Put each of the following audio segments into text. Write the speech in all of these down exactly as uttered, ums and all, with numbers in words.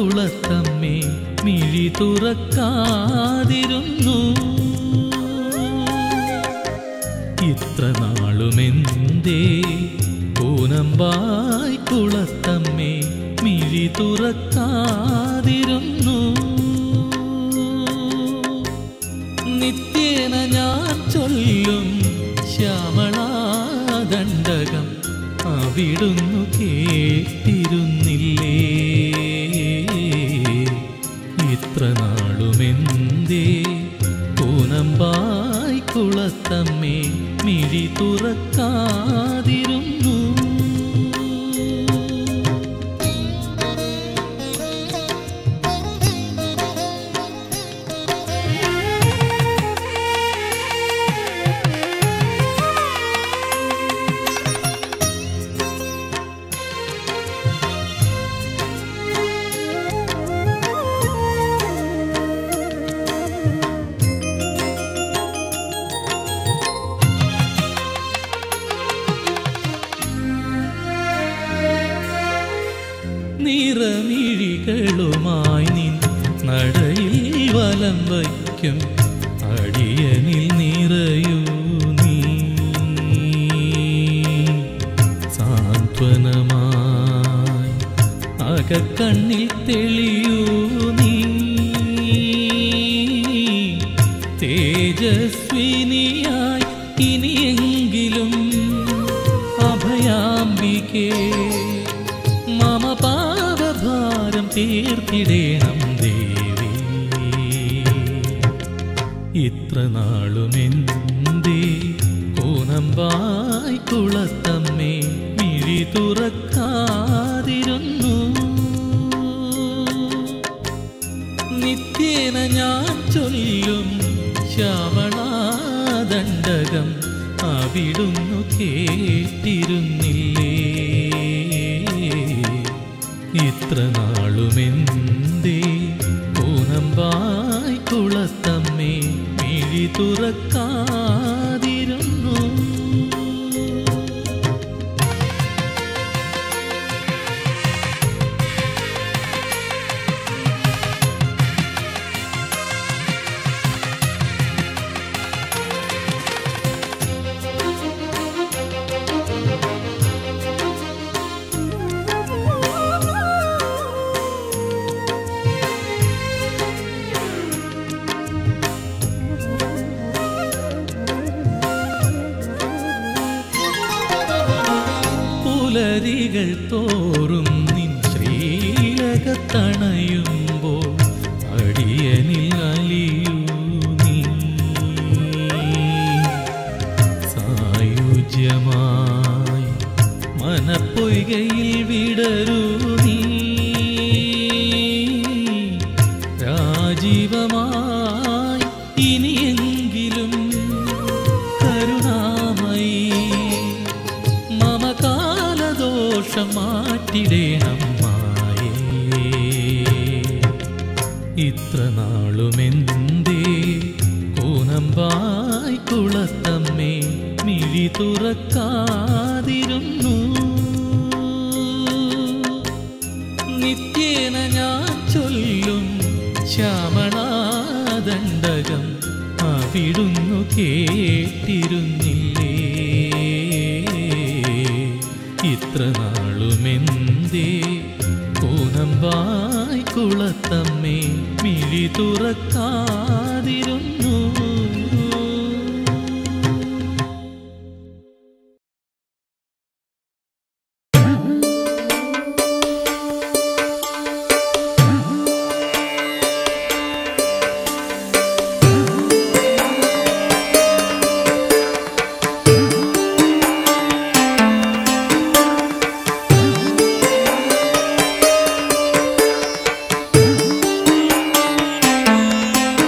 കുളത്തമ്മേ മിഴി തുറക്കാതിരുന്നു. ഇത്ര നാളുമെന്തേ കൂനമ്പായി കുളത്തമ്മേ മിഴി തുറക്കാതിരുന്നു. നിത്യേന ഞാൻ ചൊല്ലും ശ്യാമളാദണ്ഡകം അവിടുന്നു കേട്ടിരുന്നില്ലേ? ഇത്ര നാളുമെന്തേ കൂനമ്പായി കുളത്തമ്മേ മിഴി തുറക്കാതിരുന്നു. നിറമിഴികളുമായി നിൻ നടയിൽ വലം വയ്ക്കും അടിയനിൽ നിറയൂ നീ. സാന്ത്വനമായി അകക്കണ്ണിൽ തെളിയൂ നീ. തേജസ്വിനിയായി ഇനിയെങ്കിലും അഭയാംബികേ മമ പാപഭാരം തീർത്തിടേണം ദേവി. ഇത്ര നാളുമെന്തേ കൂനമ്പായി കുളത്തമ്മേ മിഴി തുറക്കാതിരുന്നു. നിത്യേന ഞാൻ ചൊല്ലും ശ്യാമളാദണ്ഡകം അവിടുന്നു കേട്ടിരുന്നില്ലേ? ഇത്ര നാളുമെന്തേ കൂനമ്പായി കുളത്തമ്മേ മിഴി തുറക്കാതിരുന്നു. പുലരികൾ തോറും നിൻ ശ്രീലകത്തണയുമ്പോൾ അടിയനിൽ അലിയൂ നീ. സായുജ്യമായി മനപ്പൊയ്കയിൽ വിടരൂ നീ. രാജീവമായി ഇനിയെങ്കിലും കരുണാമയി മമ കാലദോഷം മാറ്റിടേണം മായേ. ഇത്ര നാളുമെന്തേ കൂനമ്പായി കുളത്തമ്മേ മിഴി തുറക്കാതിരുന്നു. നിത്യേന ഞാൻ ചൊല്ലും ശ്യാമളാദണ്ഡകം അവിടുന്നു കേട്ടിരുന്നില്ലേ? ഇത്ര നാളുമെന്തേ കൂനമ്പായി കുളത്തമ്മേ മിഴി തുറക്കാതിരുന്നു. Thank you.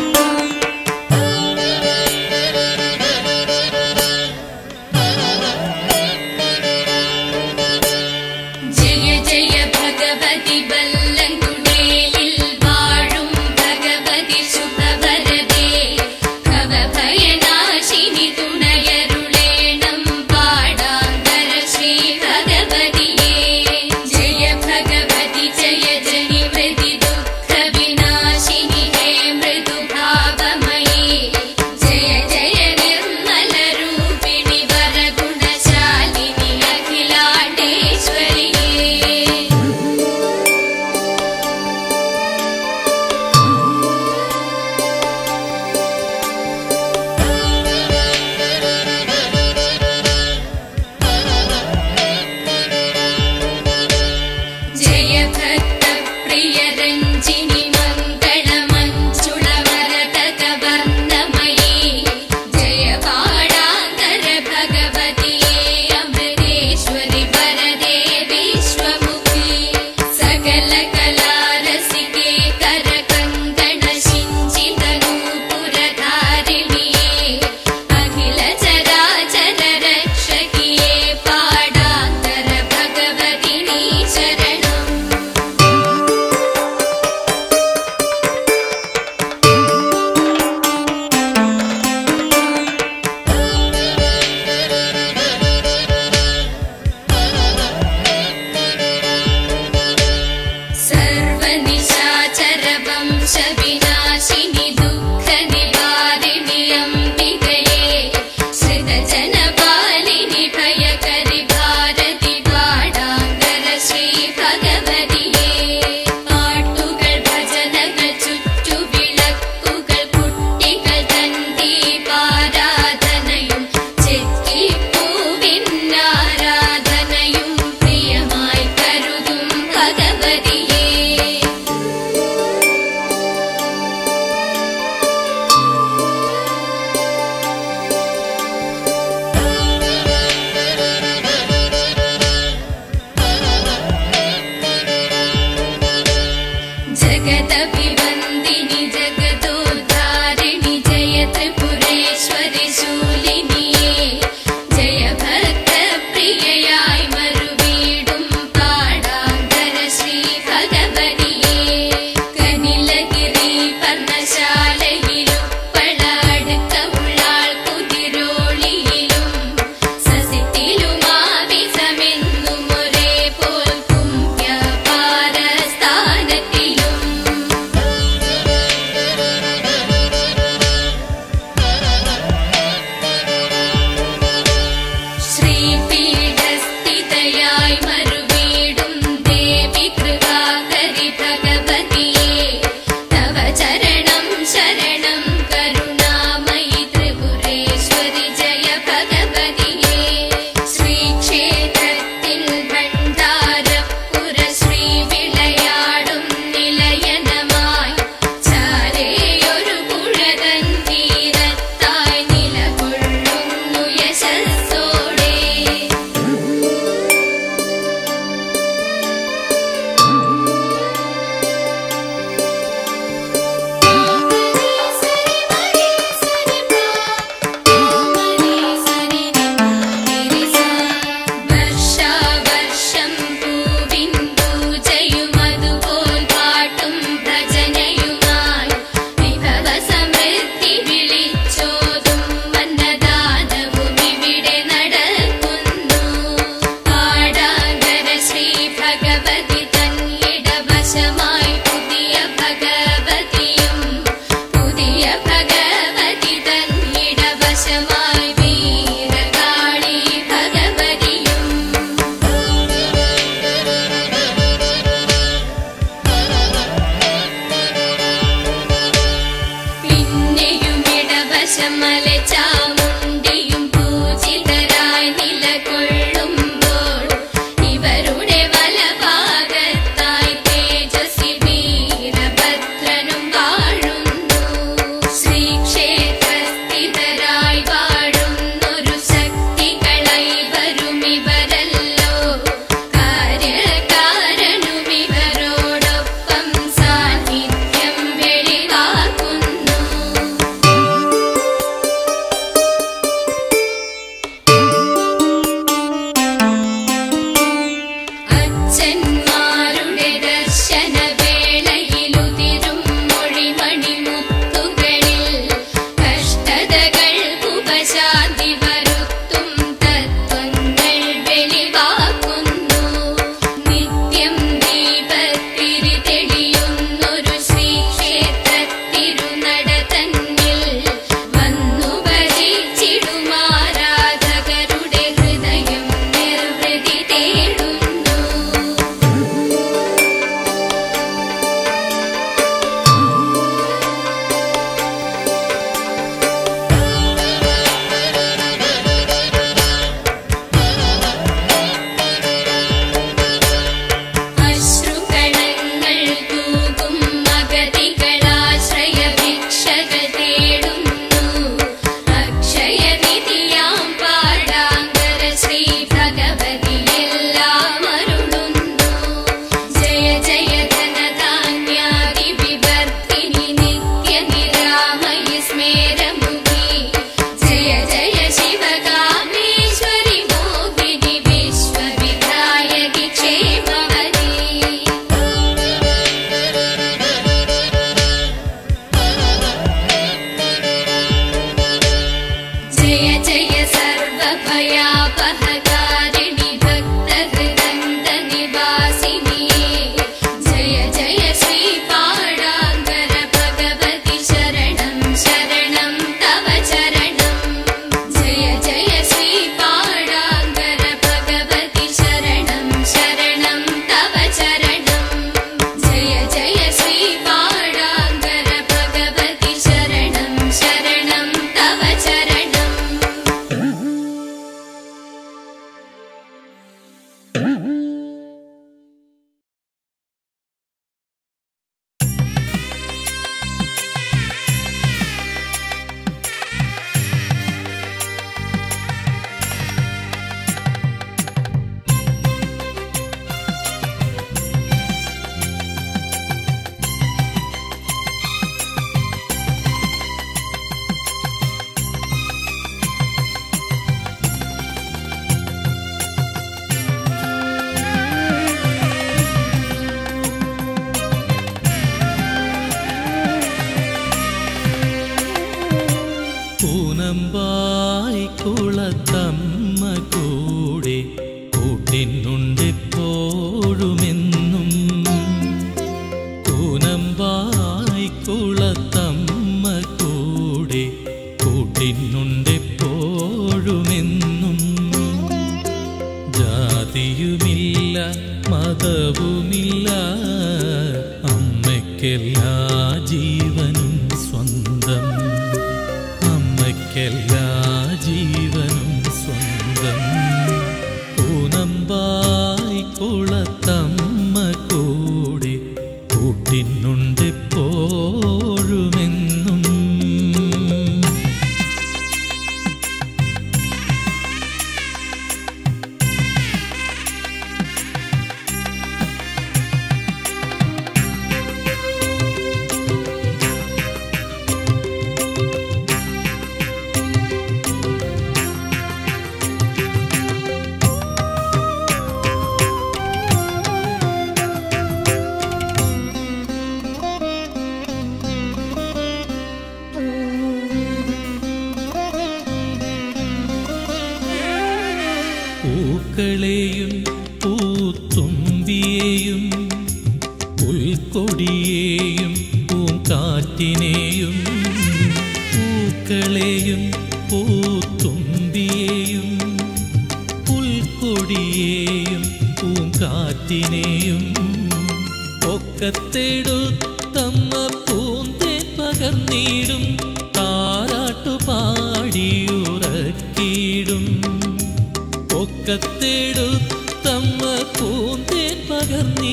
ഒക്കത്തെടുത്തമ്മ പൂന്തേൻ പകർന്നിടും താരാട്ടുപാ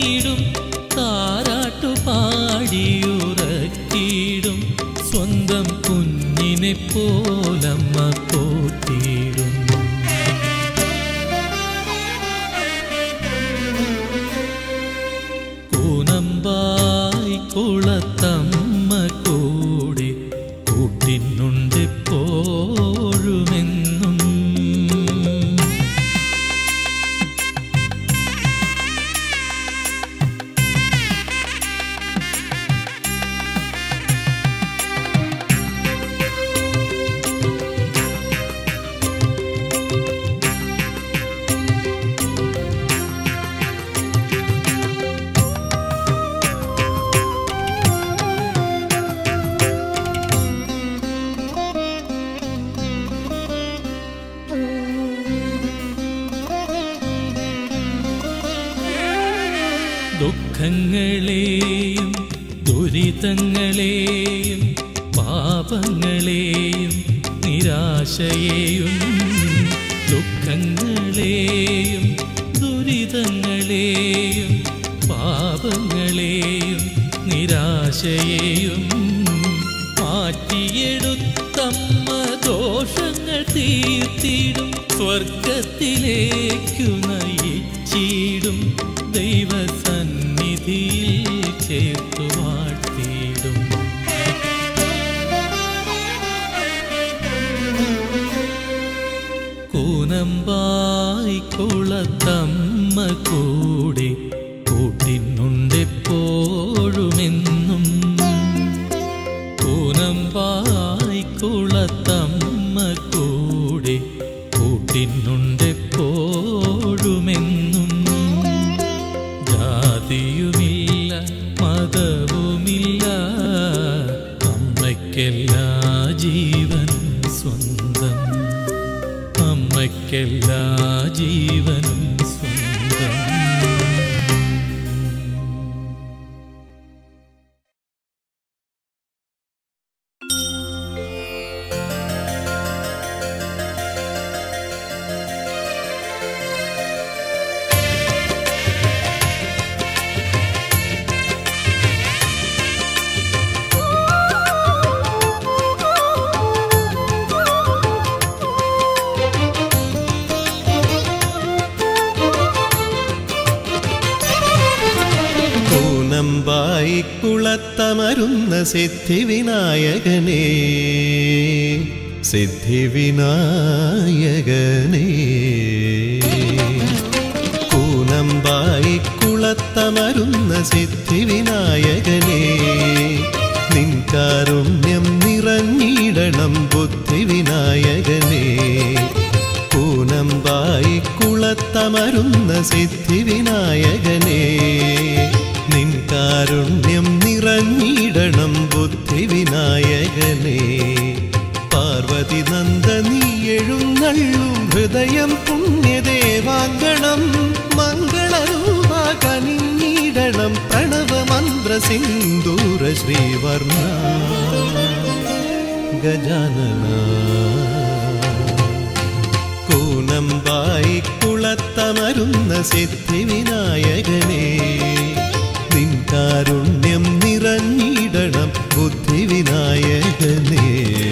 ഉറക്കിയിടും താരാട്ടുപാടിയുറക്കിയിടും സ്വന്തം കുഞ്ഞിനെ പോലമ്മ പോറ്റിയിടും. കൂനമ്പായി കുളത്തമ്മ കൂടെ കൂട്ടിനുണ്ടെപ്പോഴുമെന്നും. ദുഃഖങ്ങളെയും ദുരിതങ്ങളെയും പാപങ്ങളെയും നിരാശയെയും ദുഃഖങ്ങളെയും ദുരിതങ്ങളെയും പാപങ്ങളെയും നിരാശയെയും മാറ്റിയെടുത്തമ്മ ദോഷങ്ങൾ തീർത്തിടും സ്വർഗത്തിലേക്കു നയിച്ചിടും ദൈവസന്നിധിയിൽ ചേർത്തു വാഴ്ത്തിയിടും. കൂനമ്പായി കുളത്തമ്മ കൂടെ കൂട്ടിനുണ്ടെപ്പോഴുമെന്നും. കൂനമ്പായി കുളത്തമ്മ കൂടെ കൂട്ടിനുണ്ടെപ്പോഴുമെന്നും. ജാതിയുമില്ല മതവുമില്ല അമ്മയ്ക്കെല്ലാ ജീവനും സ്വന്തം. അമ്മയ്ക്കെല്ലാ ജീവനും സ്വന്തം. കുളത്തമരുന്ന സിദ്ധിവിനായകനേ സിദ്ധിവിനായകനേ. കൂനമ്പായി കുളത്തമരുന്ന സിദ്ധിവിനായകനേ നിൻ കാരുണ്യം നിറഞ്ഞിടണം ബുദ്ധിവിനായകനേ. കൂനമ്പായി കുളത്തമരുന്ന സിദ്ധിവിനായകനേ നിൻ കാരുണ്യം നിറഞ്ഞിടണം ബുദ്ധിവിനായകനേ. പാർവതി നന്ദനീ എഴുന്നള്ളും ഹൃദയം പുണ്യദേവാങ്കണം മംഗളരൂപ കനിഞ്ഞിടണം പ്രണവമന്ത്ര സിന്ദൂര ശ്രീവർണ ഗജാനന. കൂനമ്പായി കുളത്തമരുന്ന സിദ്ധിവിനായകനേ നിൻ കാരുണ്യം നിറഞ്ഞിടണം ബുദ്ധിവിനായകനേ.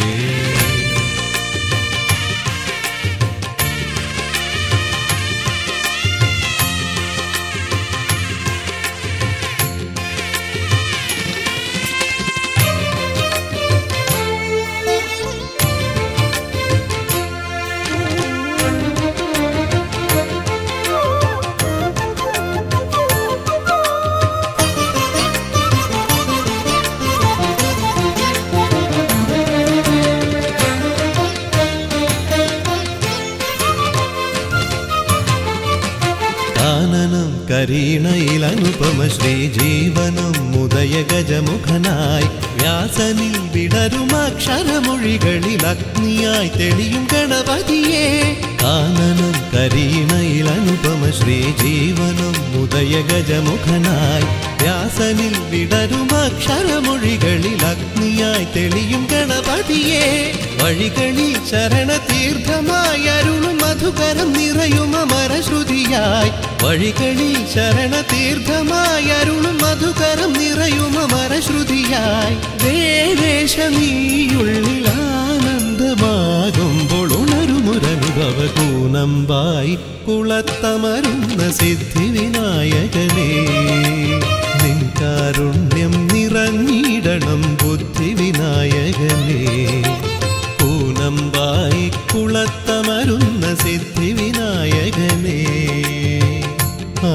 കരീണയിൽ അനുപമ ശ്രീജീവനം മുദയ ഗജമുഖനായി വ്യാസനിൽ വിടരും അക്ഷരമൊഴികളിൽ അഗ്നിയായി തെളിയും ഗണപതിയെ. കാനനം കരീണയിൽ അനുപമ ശ്രീജീവനം മുദയ ഗജമുഖനായി വ്യാസനിൽ വിടരും അക്ഷരമൊഴികളിൽ അഗ്നിയായി തെളിയും ഗണപതിയെ. വഴികളിൽ ശരണതീർത്ഥമായി അരുളും മധുകരം നിറയും അമരശ്രുതിയായി വഴികളിൽ ശരണതീർത്ഥമായി അരുളും മധുകരം നിറയും അമരശ്രുതിയായി ദേവേശ നീയുള്ളിൽ ആനന്ദമാകുമ്പോൾ ഉണരുമുരനുഭവ കൂനമ്പായി കുളത്തമരുന്ന സിദ്ധിവിനായകനേ നിൻ കാരുണ്യം നിറഞ്ഞിടണം ബുദ്ധിവിനായകനേ കൂനമ്പായി കുളത്തമരുന്ന സിദ്ധിവിനായകനേ ആ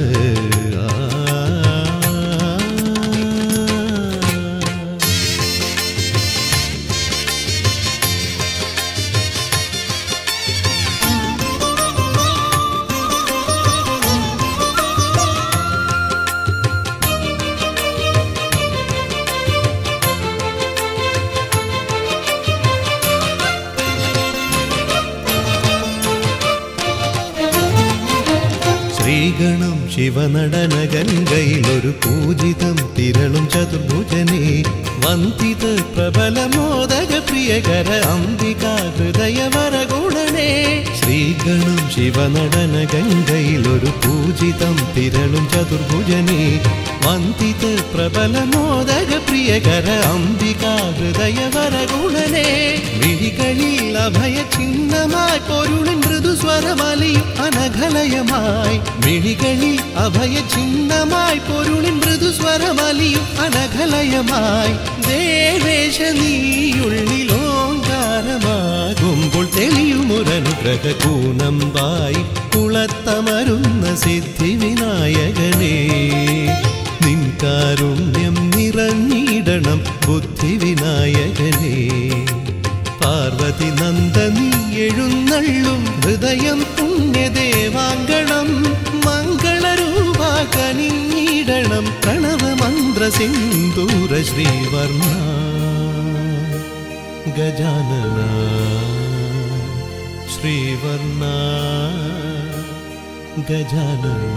ശ്രീഗണം ശിവനടന ഗംഗയിലൊരു പൂജിതം തിരളും ചതുർഭുജനേ വന്ദിത പ്രബല മോദക പ്രിയകര അംബികാ ഹൃദയവരഗുണനേ ശ്രീഗണം ശിവനടന ഗംഗയിലൊരു പൂജിതം തിരളും ചതുർഭുജനേ വന്ദിത പ്രബല മോദക പ്രിയകര അംബികാ ഹൃദയവരഗുണനേ വിഴികളിൽ അഭയ ചിഹ്നമായി പൊരുളിൻ മൃദുസ്വരമലിയും അനഘലയമായി മിഴികളിൽ അഭയ ചിഹ്നമായി പൊരുളിൻ മൃദുസ്വരമലിയും അനഘലയമായി ദേവേശ നീയുള്ളിലോങ്കാരമാകുമ്പോൾ തെളിയുമൊരനുഗ്രഹ കൂനമ്പായി കുളത്തമരുന്ന സിദ്ധിവിനായകനേ നിൻ കാരുണ്യം നിറഞ്ഞിടണം ബുദ്ധിവിനായകനേ പാർവതി നന്ദനി എഴുന്നള്ളും ഹൃദയം പുണ്യദേവാങ്കണം മംഗളരൂപ കനിഞ്ഞിടണം പ്രണവമന്ത്ര സിന്ദൂര ശ്രീവർണ ഗജാനന ശ്രീവർണ ഗജാനന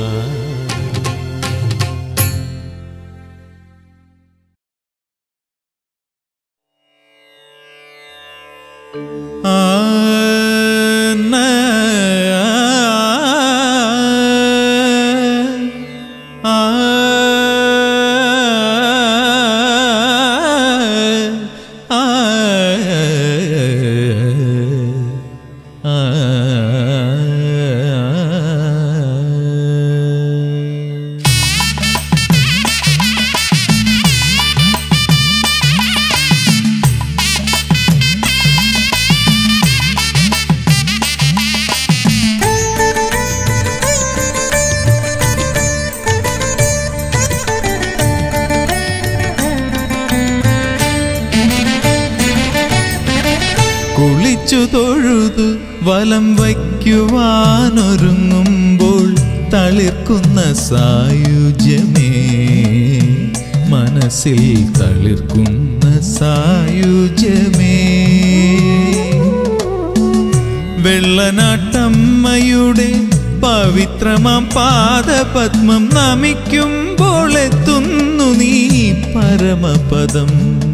കുളിച്ചു തൊഴുതു വലം വയ്ക്കുവാനൊരുങ്ങുമ്പോൾ തളിർക്കുന്ന സായുജ്യമേ മനസ്സിൽ തളിർക്കുന്ന സായുജ്യമേ വെള്ളനാട്ടമ്മയുടെ പവിത്രമാം പാദപത്മം നമിക്കുമ്പോൾ എത്തുന്നു നീ പരമപദം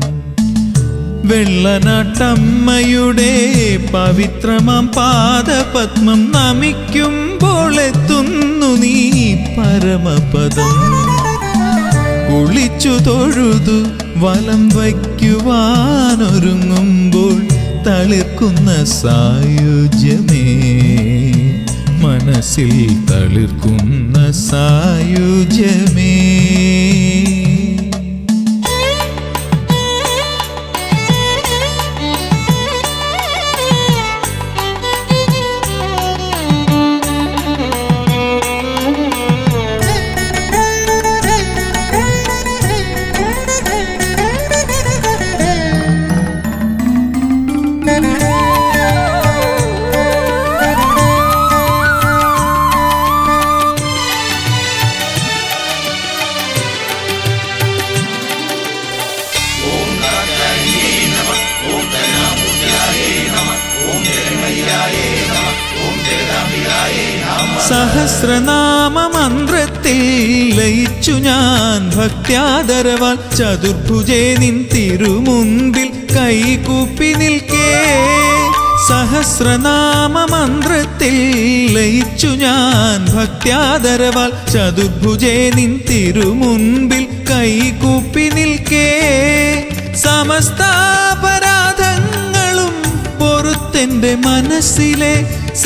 വെള്ളനാട്ടമ്മയുടെ പവിത്രമാം പാദപത്മം നമിക്കുമ്പോൾ എത്തുന്നു നീ പരമപദം കുളിച്ചു തൊഴുതു വലം വയ്ക്കുവാനൊരുങ്ങുമ്പോൾ തളിർക്കുന്ന സായുജ്യമേ മനസ്സിൽ തളിർക്കുന്ന സായുജ്യമേ സഹസ്രനാമ മന്ത്രത്തിൽ ലയിച്ചു ഞാൻ ഭക്ത്യാദരവാൽ ചതുർഭുജേ നിൻ തിരുമുൻപിൽ കൈകൂപ്പി നിൽക്കേ സഹസ്രനാമ മന്ത്രത്തിൽ ലയിച്ചു ഞാൻ ഭക്ത്യാദരവാൽ ചതുർഭുജേ നിൻ തിരുമുൻപിൽ കൈകൂപ്പി നിൽക്കേ സമസ്താപരാധങ്ങളും പൊറുത്തെന്റെ മനസ്സിലെ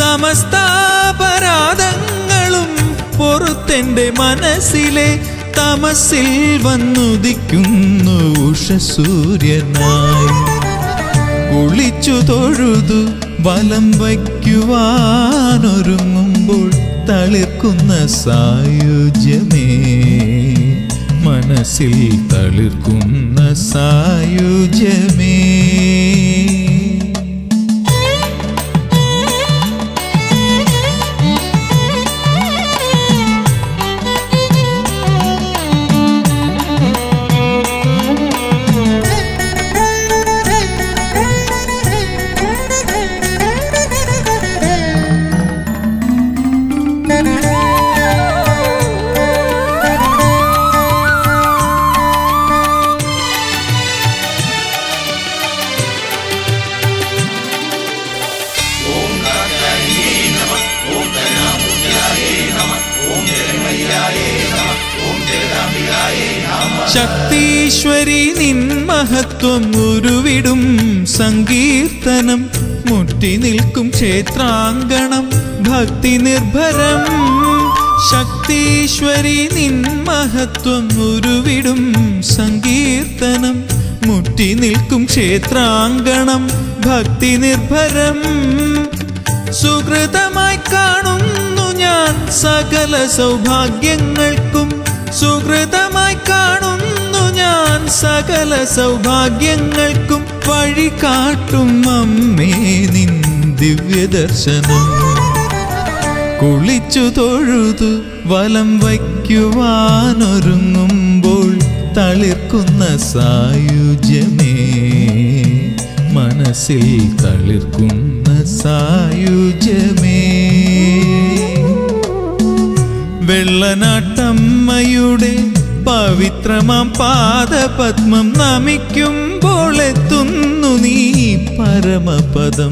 സമസ്താപരാധങ്ങളും പൊറുത്തെന്റെ മനസ്സിലെ തമസിൽ വന്നുദിക്കുന്നു ഉഷസൂര്യനായി കുളിച്ചു തൊഴുതു വലം വയ്ക്കുവാനൊരുങ്ങുമ്പോൾ തളിർക്കുന്ന സായുജ്യമേ മനസ്സിൽ തളിർക്കുന്ന സായുജ്യമേ ശക്തീശ്വരി നിൻ മഹത്വം ഉരുവിടും സങ്കീർത്തനം മുറ്റി നിൽക്കും ക്ഷേത്രാങ്കണം ഭക്തി നിർഭരം ശക്തീശ്വരി നിൻ മഹത്വം ഉരുവിടും സങ്കീർത്തനം മുറ്റി നിൽക്കും ക്ഷേത്രാങ്കണം ഭക്തി നിർഭരം സുകൃതമായി കാണുന്നു ഞാൻ സകല സൗഭാഗ്യങ്ങൾക്കും സുകൃതമായി കാണുന്നു ഞാൻ സകല സൗഭാഗ്യങ്ങൾക്കും വഴി കാട്ടും അമ്മേ നിൻ ദിവ്യദർശനം കുളിച്ചു തൊഴുതു വലം വയ്ക്കുവാനൊരുങ്ങുമ്പോൾ തളിർക്കുന്ന സായുജ്യമേ മനസ്സിൽ തളിർക്കുന്ന സായുജ്യമേ വെള്ളനാട്ടമ്മയുടെ പവിത്രമാം പാദപത്മം നമിക്കുമ്പോൾ എത്തുന്നു നീ പരമപദം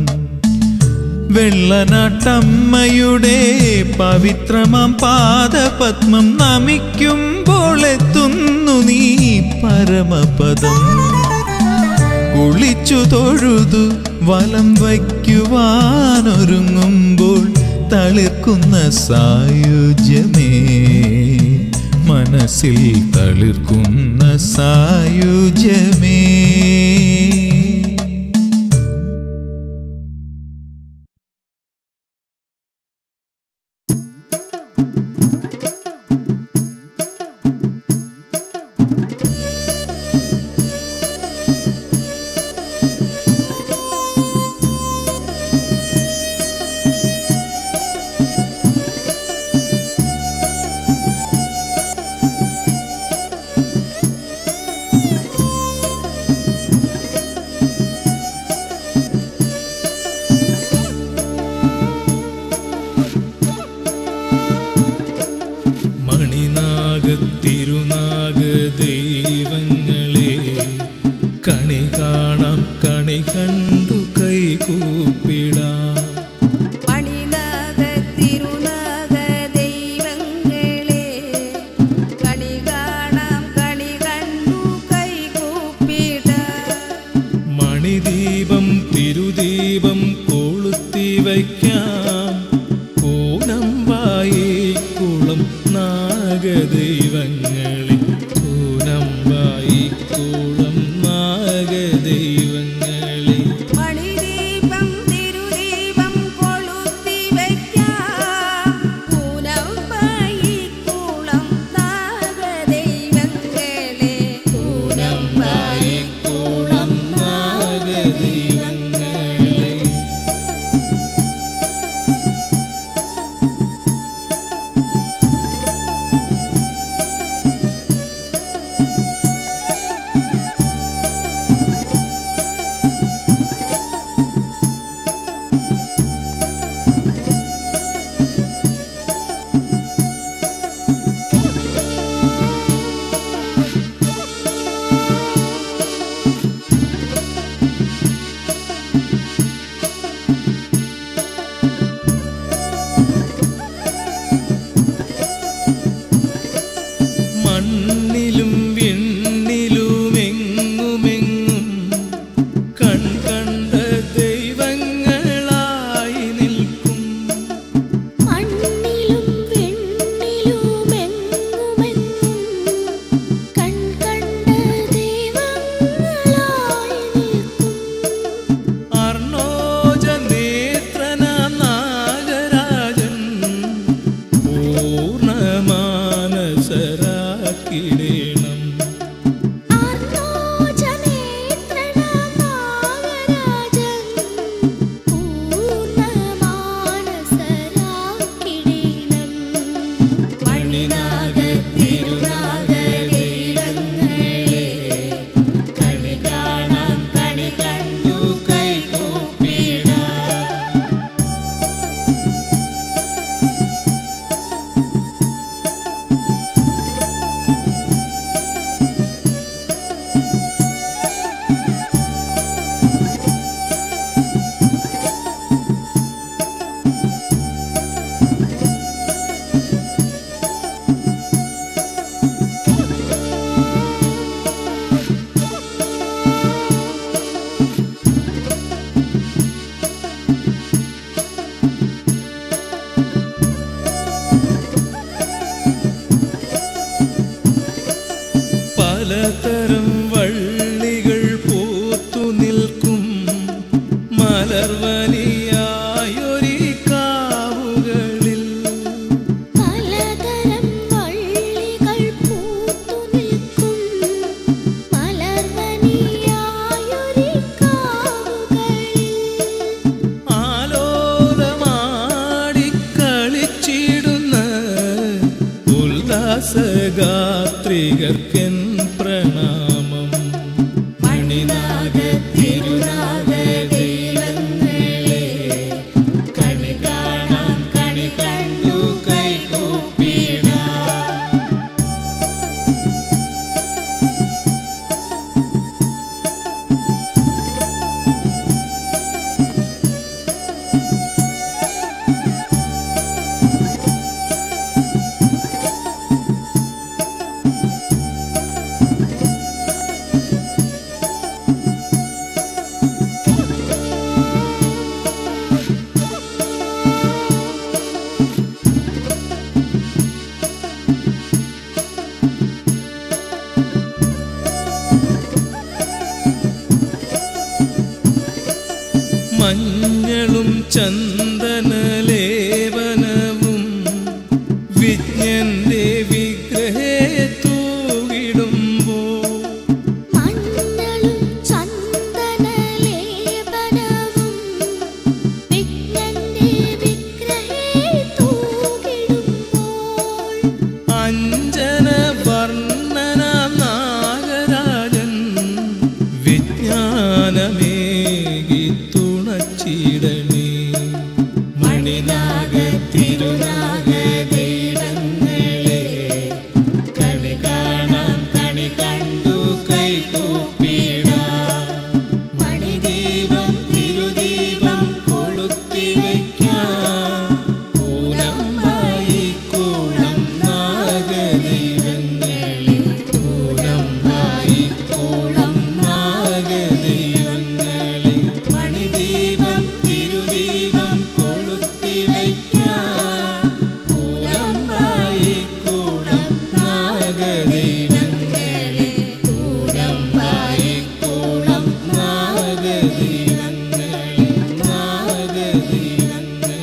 വെള്ളനാട്ടമ്മയുടെ പവിത്രമാം പാദപത്മം നമിക്കുമ്പോൾ എത്തുന്നു നീ പരമപദം കുളിച്ചു തൊഴുതു വലം വയ്ക്കുവാനൊരുങ്ങുമ്പോൾ തളിർക്കുന്ന സായുജ്യമേ മനസ്സിൽ തളിർക്കുന്ന സായുജ്യമേ തിരുനാഗ ദൈവങ്ങളെ കണി കാണാം കണി കണ്ടു കൈകൂപ്പിടാം മണിനാഗ തിരുനാഗ ദൈവങ്ങളെ കണി കാണാം കണി കണ്ടു കൈകൂപ്പിടാം മണിദീപം തിരുദീപം കൊളുത്തി വയ്ക്കാം പൂനം വായിക്കുളം നാഗദൈവങ്ങളെ പൂനം വായിക്കുളം നാഗദൈവങ്ങളെ മണിദീപം തിരുദീപം കൊളുത്തി വയ്ക്കാം പൂനം വായിക്കുളം നാഗദൈവങ്ങളെ പൂനം വായിക്കുളം നാഗദൈവങ്ങളെ നിൽക്കും മലർവനിയായൊരി കാവുകളിൽ പലതരം വള്ളികൾ പൂത്തു നിൽക്കും മലർവനിയായൊരി കാവുകളിൽ ആലോലമാടി കളിച്ചിടുന്ന ഉല്ലാസഗാത്രികർക്കെൻ പ്രണാമം. മണിനാഗ തിരുനാഗ ദൈവങ്ങളെ കണി കാണാം കണി കണ്ടു കൈകൂപ്പിടാം. മഞ്ഞളും ചന്ദനലേപനവും വിജ്ഞന്റെ വിഗ്രഹേ തൂകിടുമ്പോൾ മഞ്ഞളും ചന്ദനലേപനവും വിഘ്നന്റെ വിഗ്രഹേ തൂകിടുമ്പോൾ അഞ്ജന വർണ്ണന നാഗരാജൻ വിജ്ഞാനമേകി തുണച്ചിടണേ. മണിനാഗ തിരുനാഗ ദൈവങ്ങളെ കണി കാണാം കണി കണ്ടു കൈകൂപ്പിടാം. മണിദീപം തിരുദീപം കൊളുത്തി വയ്ക്കാം. പൂനം വായിക്കൂളം നാഗദൈവങ്ങളെ പൂനം വായിക്കൂളം നാഗദൈവങ്ങളെ മണിദീപം തിരുദീപം കൊളുത്തി വയ്ക്കാം. പൂനം വായിക്കൂളം നാഗദൈവങ്ങളെ പൂനം വായിക്കൂളം നാഗദൈവങ്ങളെ നാഗദൈവങ്ങളെ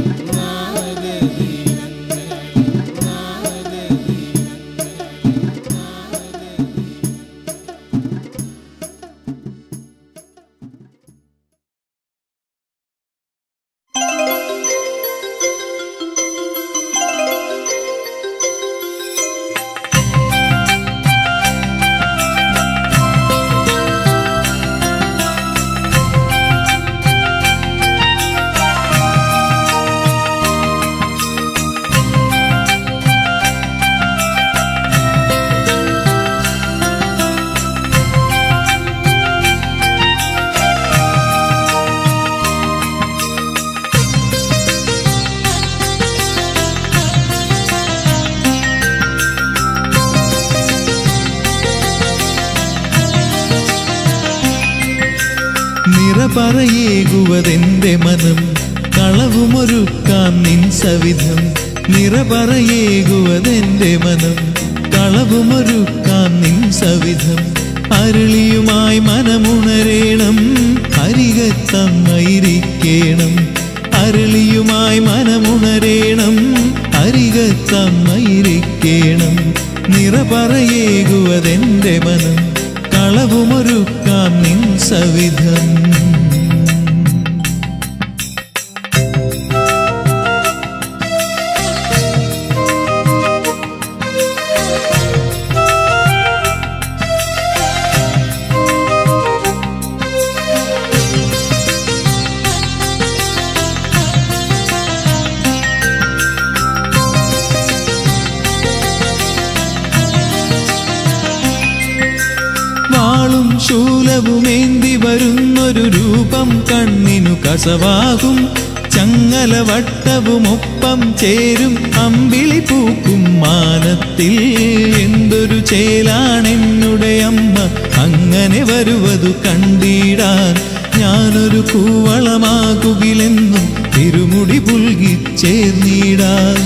നിറപറയേകുവതെന്റെ മനം കളവുമൊരുക്കാം നിൻ സവിധം. നിറപറയേകുവതെന്റെ മനം കളവുമൊരുക്കാം നിൻ സവിധം. അരുളിയുമായി മനമുണരേണം അരികത്തമ്മയിരിക്കേണം. അരുളിയുമായി മനമുണരേണം അരികത്തമ്മയിരിക്കേണം. നിറപറയേകുവതെന്റെ മനം കളവുമൊരുക്കാം നിൻ സവിധം. വാളും ശൂലവുമേന്തി വരുന്നൊരു രൂപം കണ്ണിനു കസവാകും. ചങ്ങലവട്ടവുമൊപ്പം ചേരും അമ്പിളി പൂക്കും മാനത്തിൽ. എന്തൊരു ചേലാണെന്നുടെ അമ്മ അങ്ങനെ വരുവതു കണ്ടിടാൻ. ഞാനൊരു കൂവളമാകുകിലെന്നും തിരുമുടി പുൽകി ചേർന്നിടാൻ.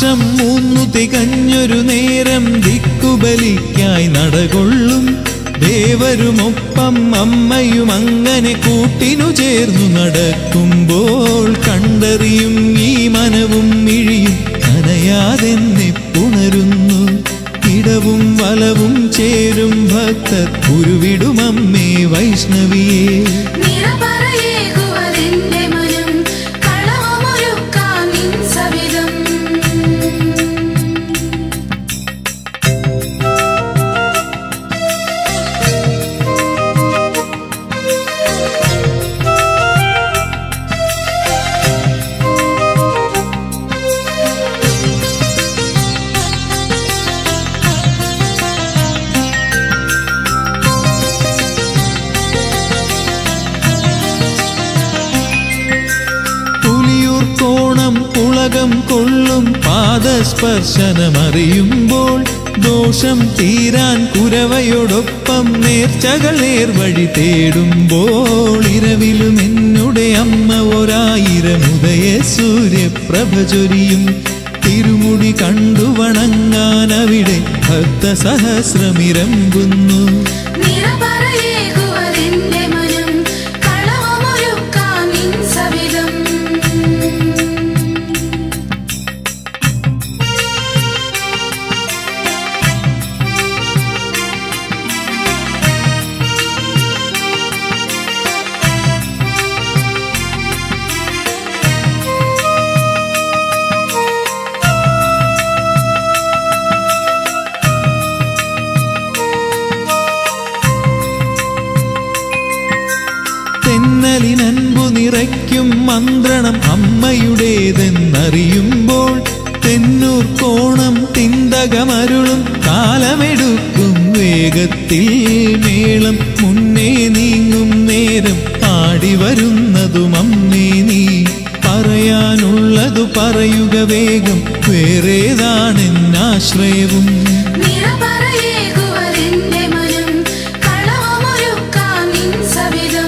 വർഷം മൂന്നു തികഞ്ഞൊരു നേരം ദിക്കുബലിക്കായി നടകൊള്ളും ദേവരുമൊപ്പം അമ്മയും അങ്ങനെ കൂട്ടിനു ചേർന്നു നടക്കുമ്പോൾ കണ്ടറിയും ഈ മനവും മിഴിയും നനയാതെന്നെ പുണരുന്നു. ഇടവും വലവും ചേരും ഭക്തർ ഉരുവിടുമമ്മേ വൈഷ്ണവിയേ. നിറപറയേകുവതെന്റെ മനം കളവുമൊരുക്കാം നിൻ സവിധം. പുളകം കൊള്ളും പാദസ്പർശനമറിയുമ്പോൾ ദോഷം തീരാൻ കുരവയോടൊപ്പം നേർച്ചകൾ നേർവഴി തേടുമ്പോൾ ഇരവിലും എന്നുടെ അമ്മ ഒരായിരം ഉദയ സൂര്യപ്രഭ ചൊരിയും. തിരുമുടി കണ്ടു വണങ്ങാൻ അവിടെ ഭക്തസഹസ്രമിരമ്പുന്നു. നിറപറയേകുവതെന്റെ മനം കളവുമൊരുക്കാം നിൻ സവിധം. തെന്നലിനൻപു നിറയ്ക്കും മന്ത്രണം അമ്മയുടേതെന്നറിയുമ്പോൾ തെന്നൂർ കോണം തിന്തകമരുളും കാലമെടുക്കും വേഗത്തിൽ മേളം മുന്നേ നീങ്ങും നേരം പാടി വരുന്നതും അമ്മേ നീ. പറയാനുള്ളതു പറയുക വേഗം വേറേതാണെന്നാശ്രയവും. നിറപറയേകുവതെന്റെ മനം കളവുമൊരുക്കാം നിൻ സവിധം.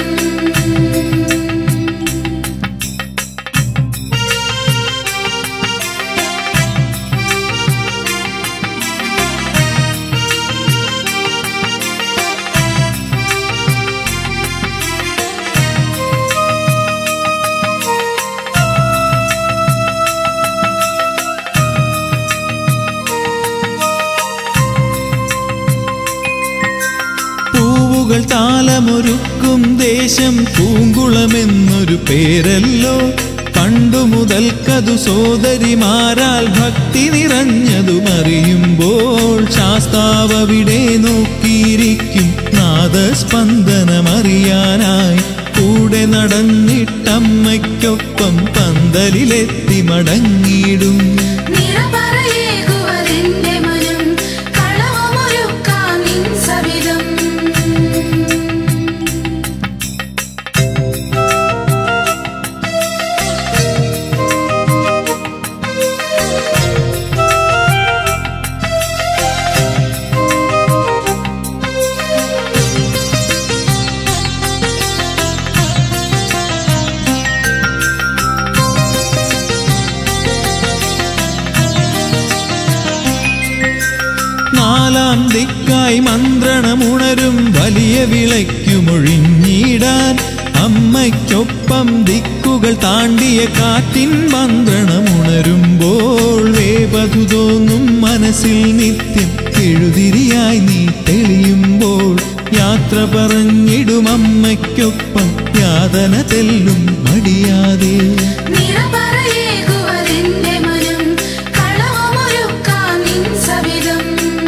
പൂവുകൾ താലമൊരുക്കും ദേശം പൂങ്കുളമെന്നൊരു പേരല്ലോ. പണ്ടു മുതൽക്കതു സോദരിമാരാൽ ഭക്തി നിറഞ്ഞതുമറിയുമ്പോൾ ശാസ്താവവിടെ നോക്കിയിരിക്കും നാദസ്പന്ദനമറിയാനായി. കൂടെ നടന്നിട്ടമ്മയ്ക്കൊപ്പം പന്തലിലെത്തി മടങ്ങിയിടും. നിറപറയേകുവതെന്റെ മനം കളവുമൊരുക്കാം നിൻ സവിധം. നാലാം ദിക്കായി മന്ത്രണമുണരും വലിയ വിളയ്ക്കുമൊഴിഞ്ഞിടാൻ അമ്മയ്ക്കൊപ്പം ദിക്കുകൾ താണ്ടിയ കാറ്റിൻ മന്ത്രണമുണരുമ്പോൾ വേപതു തോന്നും മനസ്സിൽ നിത്യം എഴുതിരിയായി നീ തെളിയുമ്പോൾ യാത്ര പറഞ്ഞിടും അമ്മയ്ക്കൊപ്പം യാതന തെല്ലും മടിയാതെ. നിറപറയേകുവതെന്റെ മനം കളവുമൊരുക്കാം നിൻ സവിധം.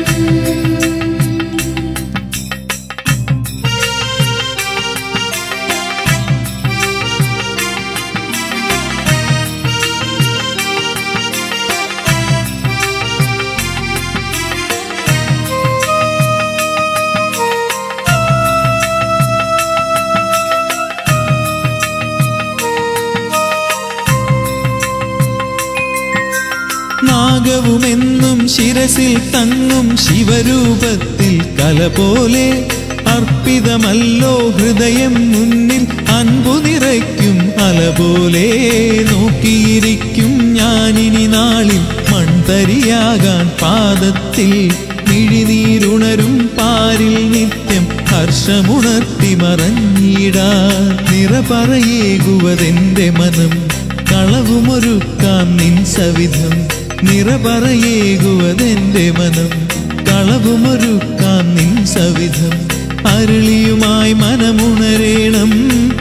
നാഗവുമെന്നും ശിരസിൽ തങ്ങും ശിവരൂപത്തിൽ കല പോലെ അർപ്പിതമല്ലോ ഹൃദയം മുന്നിൽ അൻപു നിറയ്ക്കും അല പോലെ. നോക്കിയിരിക്കും ഞാനിനി നാളിൽ മൺതരിയാകാൻ പാദത്തിൽ മിഴിനീരുണരും പാരിൽ നിത്യം ഹർഷമുണർത്തി മറഞ്ഞിടാ നിറപറയേകുവതെന്റെ മനം കളവുമൊരുക്കാം നിൻ സവിധം നിറപറയേകുവതെന്റെ മനം കളവുമൊരുക്കാം നിൻ സവിധം അരുളിയുമായി മനമുണരേണം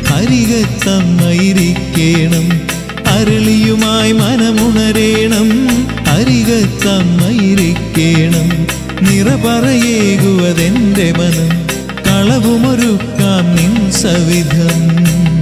അരികത്തമ്മയിരിക്കേണം അരുളിയുമായി മനമുണരേണം അരികത്തമ്മയിരിക്കേണം നിറപറയേകുവതെന്റെ മനം കളവുമൊരുക്കാം നിൻ സവിധം